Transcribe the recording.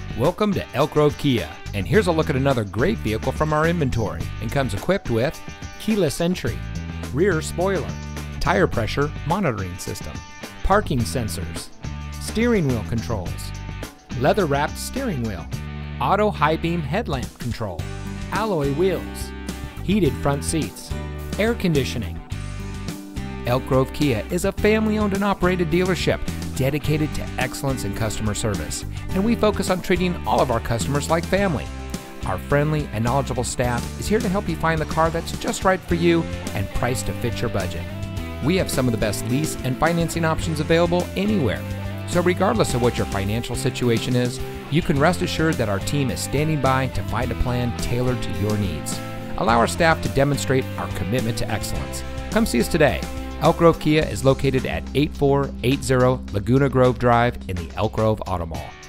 Welcome to Elk Grove Kia, and here's a look at another great vehicle from our inventory, and comes equipped with keyless entry, rear spoiler, tire pressure monitoring system, parking sensors, steering wheel controls, leather-wrapped steering wheel, auto high beam headlamp control, alloy wheels, heated front seats, air conditioning. Elk Grove Kia is a family-owned and operated dealership dedicated to excellence in customer service, and we focus on treating all of our customers like family. Our friendly and knowledgeable staff is here to help you find the car that's just right for you and priced to fit your budget. We have some of the best lease and financing options available anywhere, so regardless of what your financial situation is, you can rest assured that our team is standing by to find a plan tailored to your needs. Allow our staff to demonstrate our commitment to excellence. Come see us today. Elk Grove Kia is located at 8480 Laguna Grove Drive in the Elk Grove Auto Mall.